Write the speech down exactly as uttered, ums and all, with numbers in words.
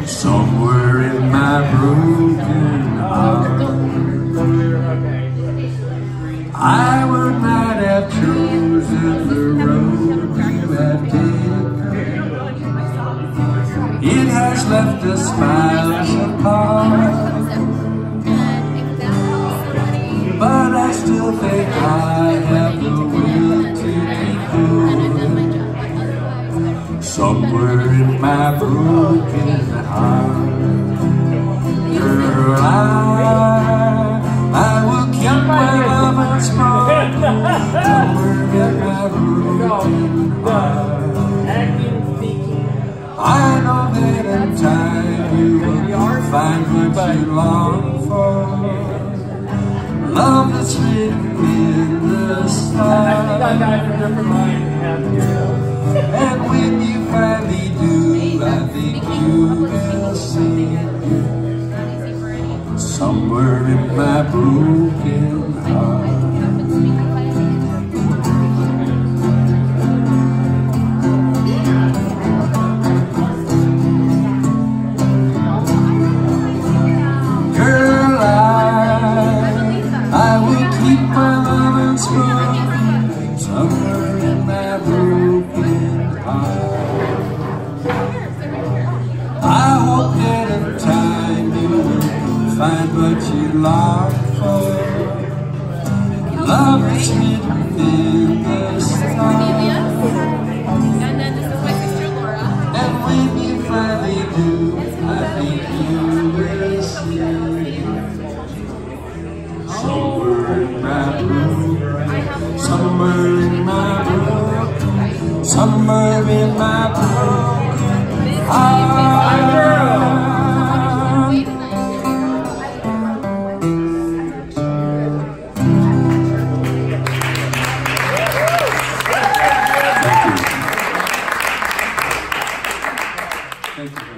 Somewhere in my broken heart, I would not have chosen the road you have taken. It has left us miles apart, but I still think I have the will to keep going. Somewhere in my broken heart, girl, I, I will keep my love and smile. Somewhere in my broken heart, I know that in time you will find what you long for. Love that's written in the stars. And when you finally do, I think you will see somewhere in my broken heart. Girl, I, I will keep my love and strong somewhere in my broken heart. I hope that in time you will find what you long for. Love is hidden in the stars. And when you finally do, I think you will see somewhere in my broken, somewhere in my broken, somewhere in my broken heart. Thank you. Thank you.